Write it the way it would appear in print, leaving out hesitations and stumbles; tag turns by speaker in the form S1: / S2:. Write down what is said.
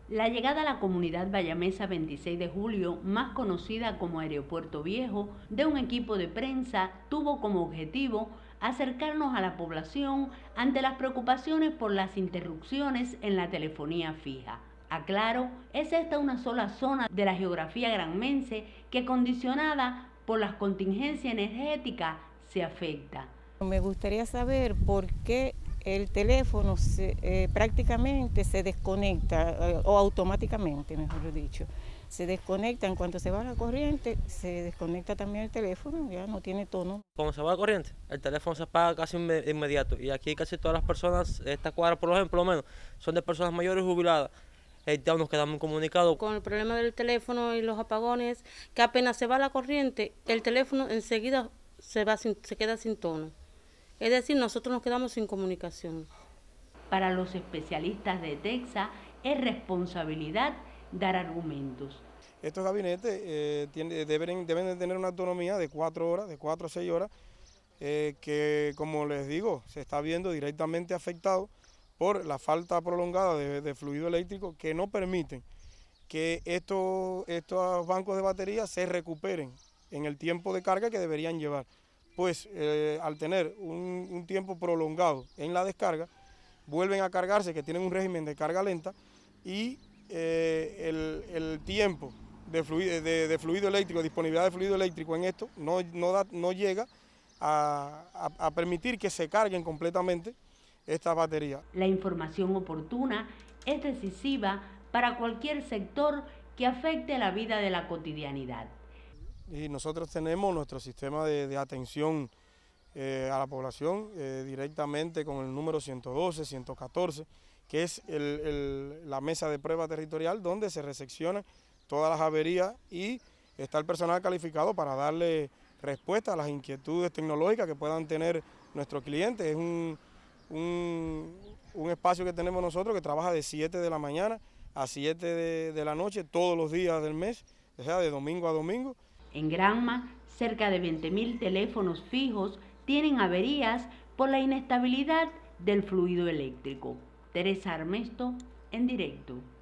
S1: La llegada a la comunidad bayamesa 26 de julio, más conocida como Aeropuerto Viejo, de un equipo de prensa tuvo como objetivo acercarnos a la población ante las preocupaciones por las interrupciones en la telefonía fija. Aclaro, es esta una sola zona de la geografía granmense que, condicionada por las contingencias energéticas, se afecta.
S2: Me gustaría saber por qué el teléfono prácticamente se desconecta, o automáticamente, mejor dicho. Se desconecta en cuanto se va la corriente, se desconecta también el teléfono, ya no tiene tono.
S3: Cuando se va la corriente, el teléfono se apaga casi inmediato. Y aquí casi todas las personas, esta cuadra por ejemplo, por lo menos, son de personas mayores jubiladas. Ya nos quedamos comunicados.
S4: Con el problema del teléfono y los apagones, que apenas se va la corriente, el teléfono enseguida se queda sin tono. Es decir, nosotros nos quedamos sin comunicación.
S1: Para los especialistas de TEXA es responsabilidad dar argumentos.
S5: Estos gabinetes deben de tener una autonomía de 4 horas, de 4 a 6 horas, que como les digo, se está viendo directamente afectado por la falta prolongada de fluido eléctrico, que no permiten que estos bancos de batería se recuperen en el tiempo de carga que deberían llevar. Pues al tener un tiempo prolongado en la descarga, vuelven a cargarse, que tienen un régimen de carga lenta, y el tiempo de fluido eléctrico, disponibilidad de fluido eléctrico en esto, no llega a permitir que se carguen completamente estas baterías.
S1: La información oportuna es decisiva para cualquier sector que afecte la vida de la cotidianidad.
S5: Y nosotros tenemos nuestro sistema de atención a la población directamente con el número 112, 114, que es la mesa de prueba territorial donde se reseccionan todas las averías y está el personal calificado para darle respuesta a las inquietudes tecnológicas que puedan tener nuestros clientes. Es un espacio que tenemos nosotros que trabaja de 7 de la mañana a 7 de la noche todos los días del mes, o sea, de domingo a domingo.
S1: En Granma, cerca de 20.000 teléfonos fijos tienen averías por la inestabilidad del fluido eléctrico. Teresa Armesto, en directo.